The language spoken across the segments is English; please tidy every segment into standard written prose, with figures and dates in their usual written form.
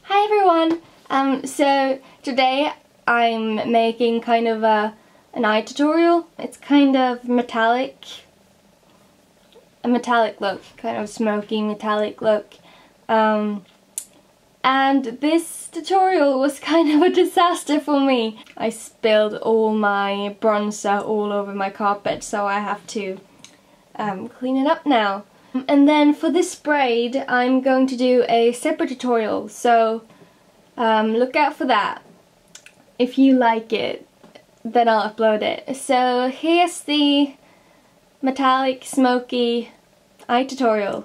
Hi everyone! So today I'm making kind of an eye tutorial. It's kind of a metallic look, kind of smoky metallic look. And this tutorial was kind of a disaster for me. I spilled all my bronzer all over my carpet, so I have to clean it up now. And then for this braid I'm going to do a separate tutorial, so look out for that. If you like it, then I'll upload it. So here's the metallic smoky eye tutorial.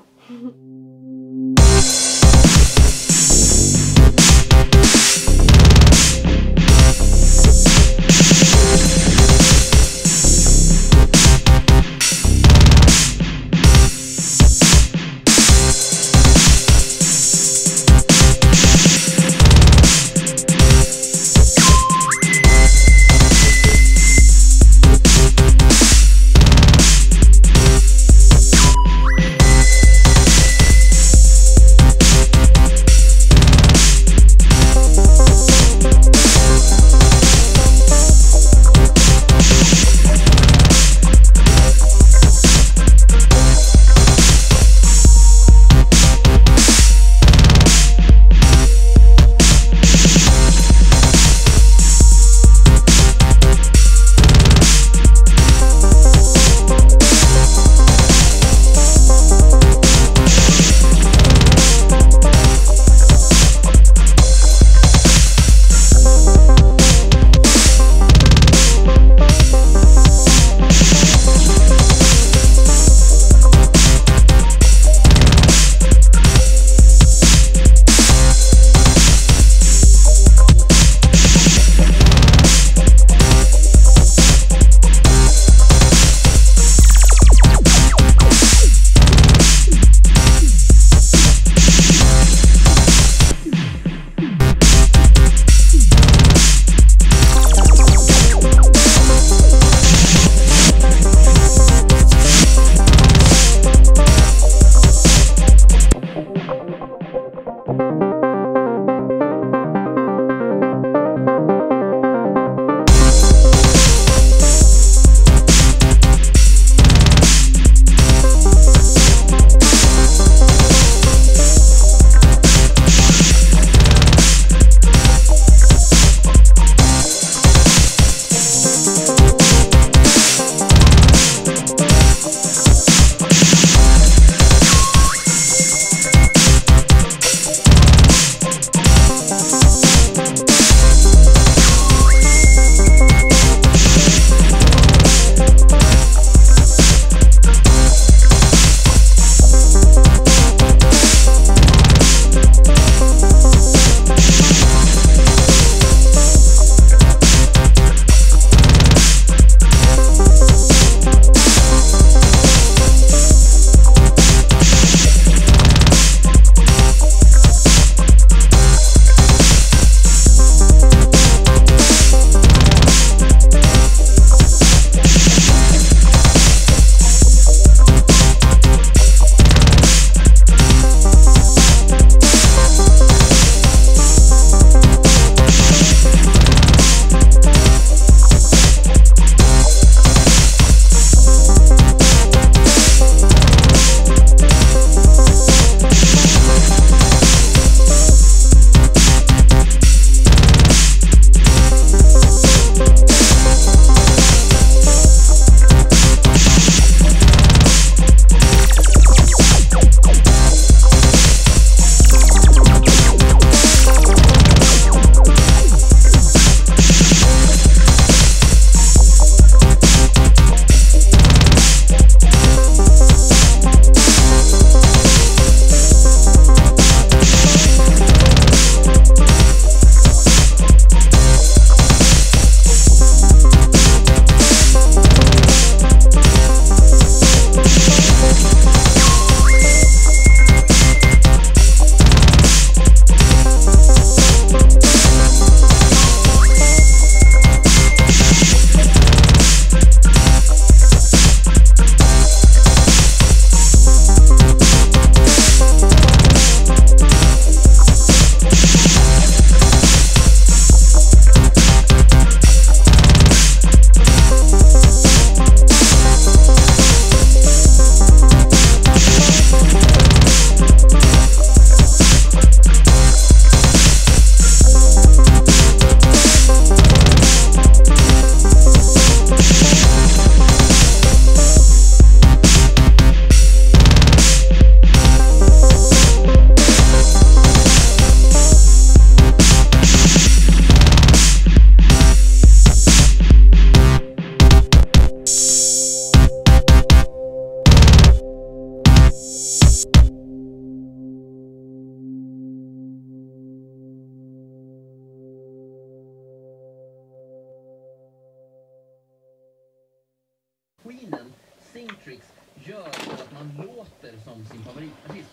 tricks gör att man låter som sin favoritartist.